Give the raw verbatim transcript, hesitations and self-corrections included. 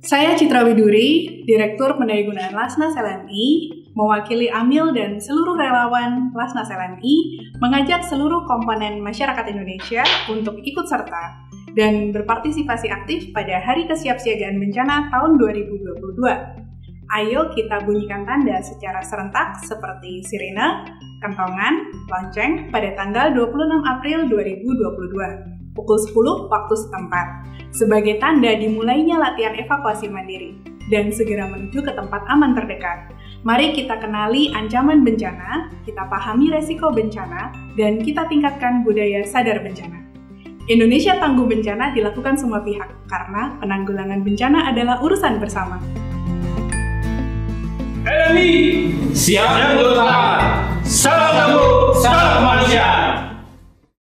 Saya Citra Widuri, Direktur Pendayagunaan Lasnas L M I, mewakili Amil dan seluruh relawan Lasnas L M I, mengajak seluruh komponen masyarakat Indonesia untuk ikut serta dan berpartisipasi aktif pada Hari Kesiapsiagaan Bencana tahun dua ribu dua puluh dua. Ayo kita bunyikan tanda secara serentak seperti sirine, kentongan, lonceng pada tanggal dua puluh enam April dua ribu dua puluh dua. Pukul sepuluh waktu setempat, sebagai tanda dimulainya latihan evakuasi mandiri dan segera menuju ke tempat aman terdekat. Mari kita kenali ancaman bencana, kita pahami resiko bencana, dan kita tingkatkan budaya sadar bencana. Indonesia Tangguh Bencana dilakukan semua pihak, karena penanggulangan bencana adalah urusan bersama. L M I, siap dan bertahan. Salam tangguh, salam kemanusiaan.